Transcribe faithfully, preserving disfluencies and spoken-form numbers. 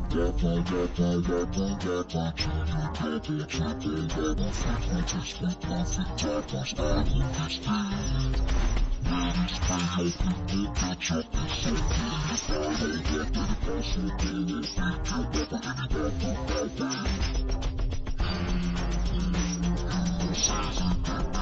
Dapper, dapper, dapper, dapper, junior dapper, triple double frequencies, with perfect dapper, styling this speed. Ladies pay your people, bitch up and so good. If I hold back to the possibility, freak your dapper, any dapper, dapper. You, you, you, you, you, you,